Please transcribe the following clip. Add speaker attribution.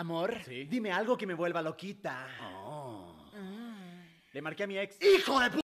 Speaker 1: Amor,
Speaker 2: Sí.
Speaker 1: dime algo que me vuelva loquita.
Speaker 2: Oh.
Speaker 1: Le marqué a mi ex.
Speaker 2: ¡Hijo de